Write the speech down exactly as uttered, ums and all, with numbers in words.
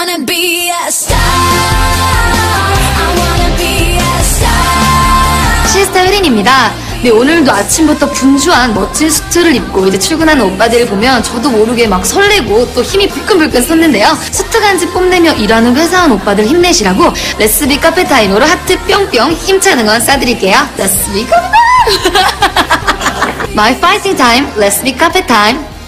wanna be a star. I wanna be a star. 시스타 혜린입니다. 네, 오늘도 아침부터 분주한 멋진 수트를 입고 이제 출근하는 오빠들을 보면 저도 모르게 막 설레고 또 힘이 불끈불끈 섰는데요. 수트 간지 뽐내며 일하는 회사원 오빠들 힘내시라고 레스비 카페타임으로 하트 뿅뿅 힘차는 건 쏴드릴게요. 레스비 카페타임! My fighting time, 레스비 카페타임.